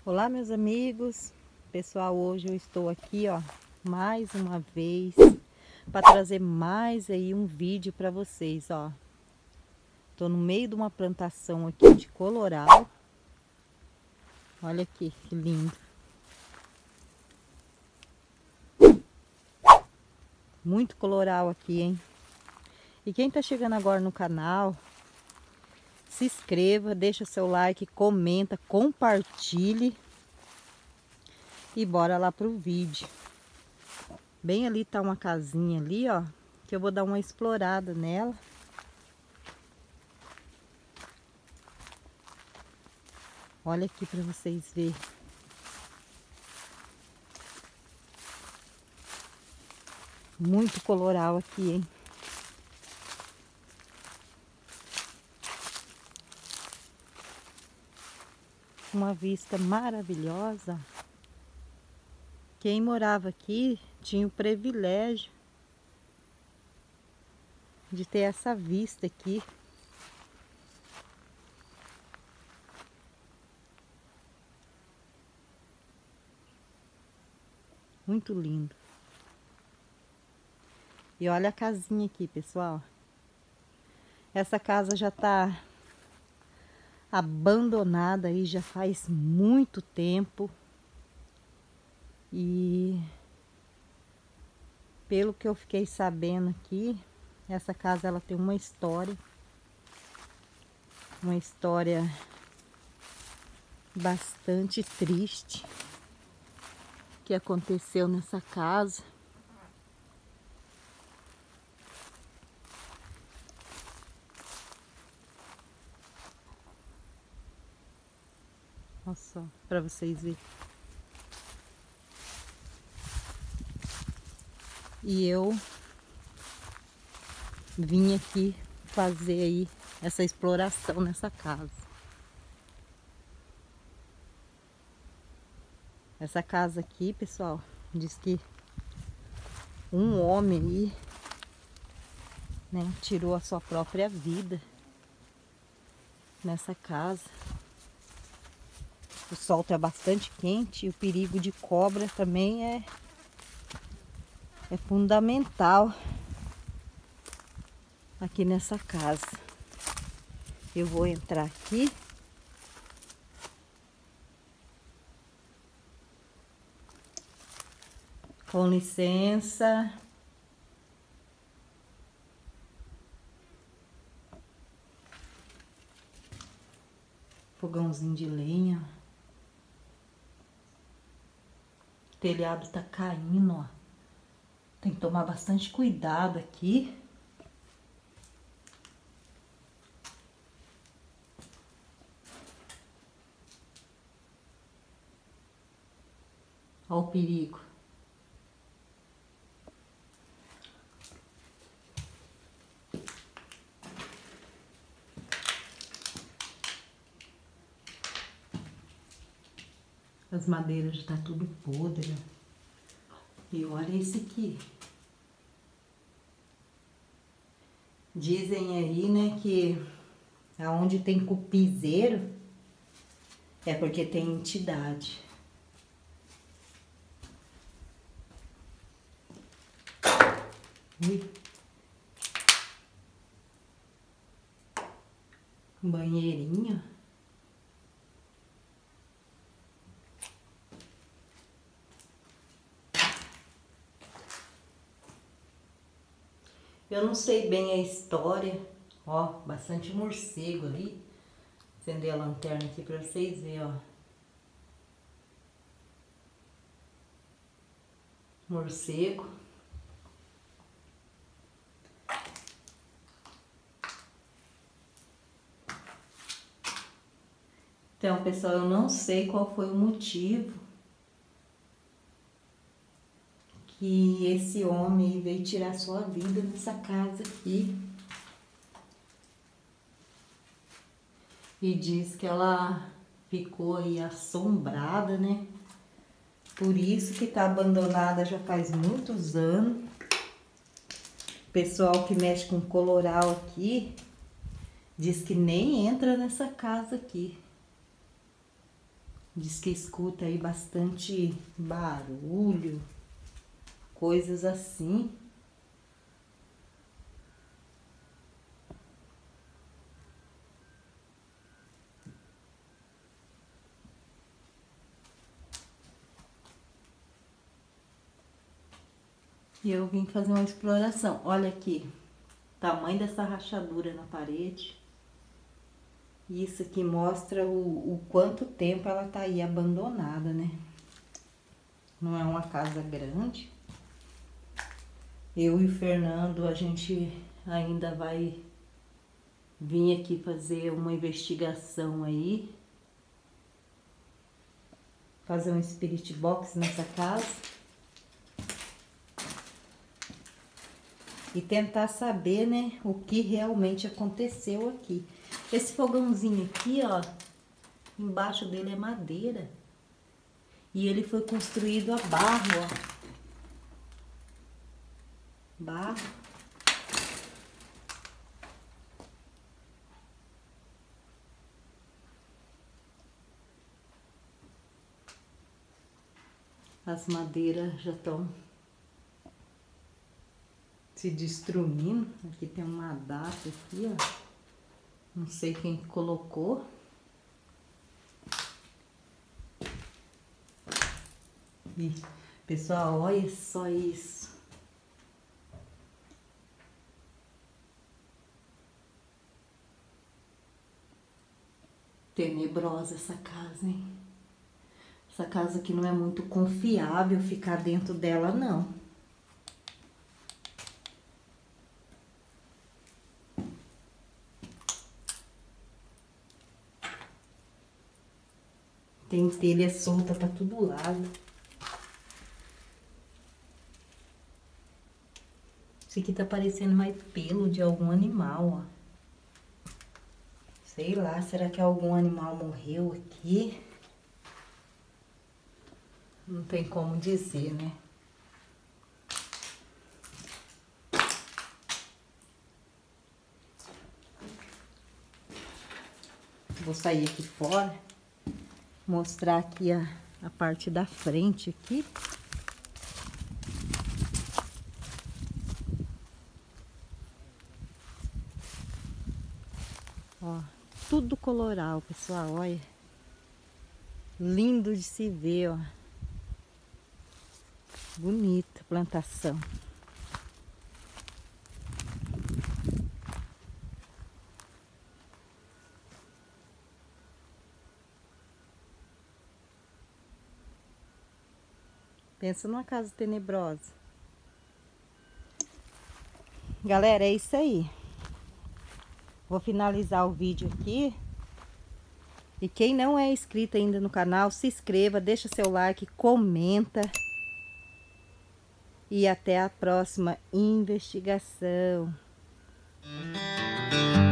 Olá, meus amigos. Pessoal, hoje eu estou aqui, ó, mais uma vez para trazer mais aí um vídeo para vocês, ó. Tô no meio de uma plantação aqui de coloral. Olha aqui, que lindo. Muito coloral aqui, hein? E quem tá chegando agora no canal, se inscreva, deixa seu like, comenta, compartilhe. E bora lá pro vídeo. Bem ali tá uma casinha ali, ó, que eu vou dar uma explorada nela. Olha aqui para vocês verem. Muito coloral aqui, hein? Uma vista maravilhosa. Quem morava aqui tinha o privilégio de ter essa vista aqui. Muito lindo. E olha a casinha aqui, pessoal. Essa casa já tá abandonada aí já faz muito tempo. E pelo que eu fiquei sabendo aqui, essa casa ela tem uma história bastante triste que aconteceu nessa casa. Olha só, para vocês verem. E eu vim aqui fazer aí essa exploração nessa casa. Essa casa aqui, pessoal, diz que um homem aí, né, tirou a sua própria vida nessa casa. O sol tá bastante quente e o perigo de cobra também é fundamental aqui nessa casa. Eu vou entrar aqui. Com licença. Fogãozinho de lenha. O telhado tá caindo, ó. Tem que tomar bastante cuidado aqui. Olha o perigo. As madeiras já tá tudo podre. E olha esse aqui. Dizem aí, né, que aonde tem cupizeiro é porque tem entidade. Ui. Banheirinho. Eu não sei bem a história. Ó, bastante morcego ali. Acender a lanterna aqui pra vocês verem, ó. Morcego. Então, pessoal, eu não sei qual foi o motivo que esse homem veio tirar sua vida nessa casa aqui. E diz que ela ficou aí assombrada, né? Por isso que tá abandonada já faz muitos anos. O pessoal que mexe com coloral aqui diz que nem entra nessa casa aqui. Diz que escuta aí bastante barulho, coisas assim. E eu vim fazer uma exploração. Olha aqui, tamanho dessa rachadura na parede. Isso aqui mostra o quanto tempo ela tá aí abandonada, né? Não é uma casa grande. Eu e o Fernando, a gente ainda vai vir aqui fazer uma investigação aí. Fazer um spirit box nessa casa. E tentar saber, né, o que realmente aconteceu aqui. Esse fogãozinho aqui, ó, embaixo dele é madeira. E ele foi construído a barro, ó. Barro. As madeiras já estão se destruindo. Aqui tem uma data aqui, ó. Não sei quem colocou. E, pessoal, olha só isso. Tenebrosa essa casa, hein? Essa casa aqui não é muito confiável ficar dentro dela, não. Tem telha solta pra todo lado. Isso aqui tá parecendo mais pelo de algum animal, ó. Sei lá, será que algum animal morreu aqui? Não tem como dizer, né? Vou sair aqui fora, mostrar aqui a parte da frente aqui. Ó, tudo coloral, pessoal, olha. Lindo de se ver, ó. Bonita plantação. Pensa numa casa tenebrosa. Galera, é isso aí. Vou finalizar o vídeo aqui. E quem não é inscrito ainda no canal, se inscreva, deixa seu like, comenta. E até a próxima investigação.